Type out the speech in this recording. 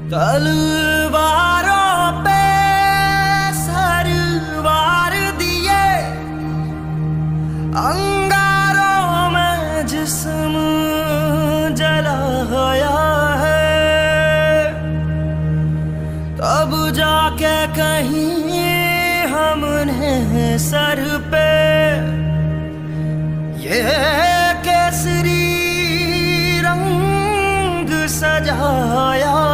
तलवारों पे सरवार दिए, अंगारों में जिस्म जलाया है। तब जाके कहीं हमने सर पे ये केसरी रंग सजाया